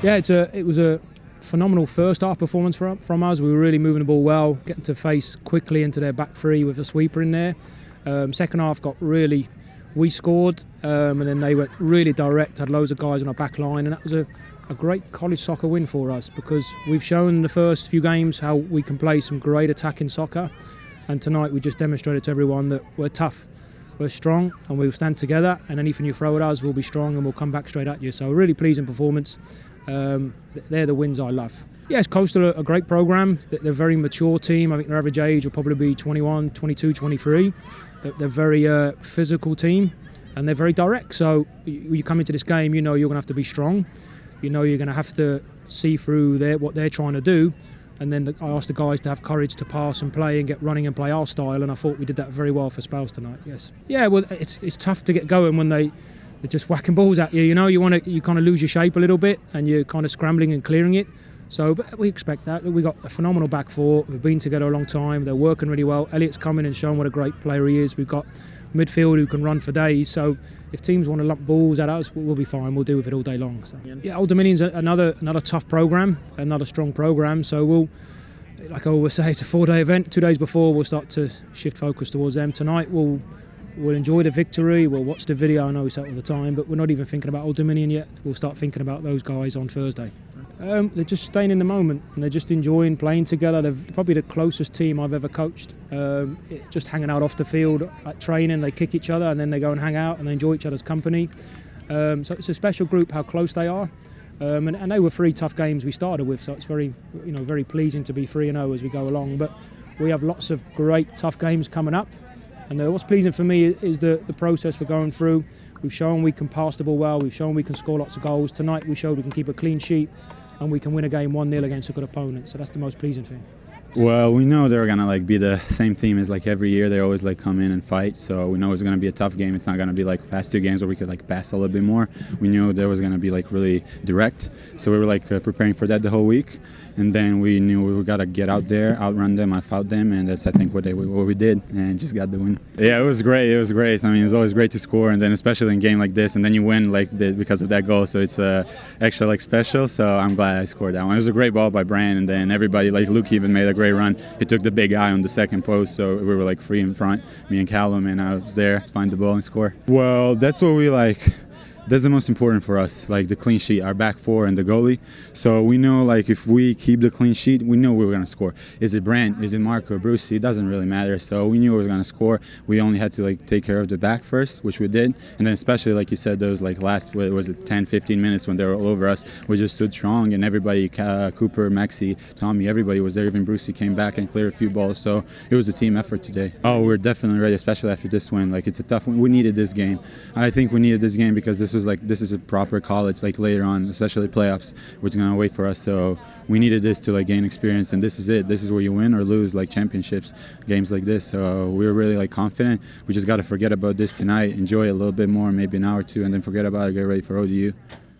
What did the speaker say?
Yeah, it was a phenomenal first half performance from us. We were really moving the ball well, getting to face quickly into their back three with a sweeper in there. Second half we scored, and then they went really direct, had loads of guys on our back line, and that was a great college soccer win for us, because we've shown in the first few games how we can play some great attacking soccer, and tonight we just demonstrated to everyone that we're tough, we're strong, and we'll stand together, and anything you throw at us, we'll be strong and we'll come back straight at you. So a really pleasing performance. They're the wins I love. Yes, Coastal are a great program. They're a very mature team. I think their average age will probably be 21, 22, 23. They're very physical team, and they're very direct. So you come into this game, you know you're going to have to be strong. You know you're going to have to see through what they're trying to do. And then I asked the guys to have courage to pass and play and get running and play our style, and I thought we did that very well for spells tonight. Yes. Yeah, well, it's tough to get going when they're just whacking balls at you. You know, you kind of lose your shape a little bit, and you're kind of scrambling and clearing it. So but we expect that. We got a phenomenal back four. We've been together a long time. They're working really well. Elliot's coming and showing what a great player he is. We've got midfield who can run for days. So if teams want to lump balls at us, we'll be fine. We'll deal with it all day long. So yeah, Old Dominion's another tough program, another strong program. So we'll, like I always say, it's a 4-day event. 2 days before, we'll start to shift focus towards them. Tonight we'll enjoy the victory. We'll watch the video. I know we say it all the time, but we're not even thinking about Old Dominion yet. We'll start thinking about those guys on Thursday. They're just staying in the moment, and they're just enjoying playing together. They're probably the closest team I've ever coached. Just hanging out off the field at training, they kick each other, and then they go and hang out, and they enjoy each other's company. So it's a special group how close they are. And they were 3 tough games we started with, so it's very pleasing to be 3-0 as we go along. But we have lots of great tough games coming up. And what's pleasing for me is the process we're going through. We've shown we can pass the ball well. We've shown we can score lots of goals. Tonight we showed we can keep a clean sheet, and we can win a game 1-0 against a good opponent. So that's the most pleasing thing. Well, we know they're gonna be the same team as every year. They always come in and fight. So we know it's gonna be a tough game. It's not gonna be like past 2 games where we could pass a little bit more. We knew there was gonna be really direct. So we were preparing for that the whole week. And then we knew we gotta get out there, outrun them, out them, and that's I think what we did, and just got the win. Yeah, it was great. It was great. I mean, it's always great to score, and then especially in a game like this, and then you win because of that goal. So it's extra special. So I'm glad I scored that one. It was a great ball by Brian, and then everybody Luke even made a great run. He took the big eye on the second post, so we were free in front, me and Callum, and I was there to find the ball and score. Well, that's what we That's the most important for us, the clean sheet, our back four and the goalie. So we know if we keep the clean sheet, we know we were going to score. Is it Brent? Is it Marco or Brucey? It doesn't really matter. So we knew we were going to score. We only had to take care of the back first, which we did. And then especially like you said, those last, what was it, 10, 15 minutes when they were all over us, we just stood strong, and everybody, Cooper, Maxi, Tommy, everybody was there. Even Brucey came back and cleared a few balls. So it was a team effort today. Oh, we're definitely ready, especially after this win. It's a tough one. We needed this game. I think we needed this game because this is a proper college later on, especially playoffs, which is going to wait for us. So we needed this to gain experience, and this is it. This is where you win or lose championships, games like this. So we were really confident. We just got to forget about this tonight, enjoy it a little bit more, maybe an hour or two, and then forget about it, get ready for ODU.